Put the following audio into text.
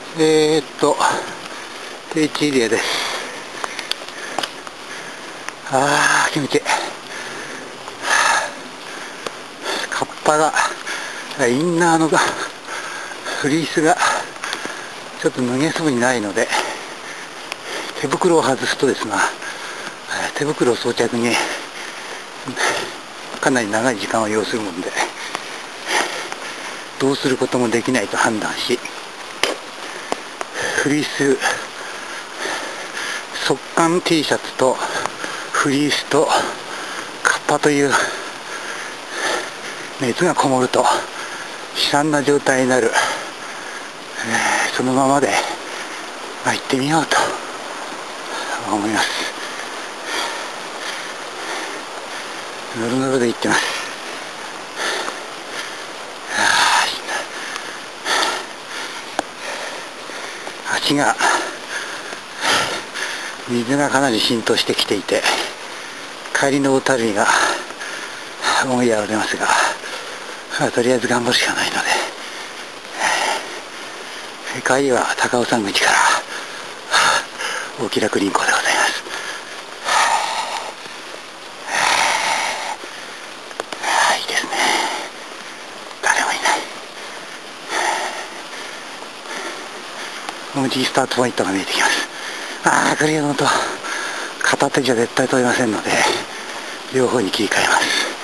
定置入江です。気持ちいい。カッパが、インナーのフリースがちょっと脱げそうにないので、手袋を外すとですが、手袋を装着にかなり長い時間を要するもので、どうすることもできないと判断し、フリース速乾 T シャツとフリースとカッパという熱がこもると悲惨な状態になる、そのままで、行ってみようと思います。ぬるぬるで行ってます。足が水がかなり浸透してきていて、帰りの小樽が思いやられますが、とりあえず頑張るしかないので、帰りは高尾山口から大きな林港でございます。いいですね。誰もいない。もう G スタートポイントが見えてきます。クリアのと片手じゃ絶対取れませんので、両方に切り替えます。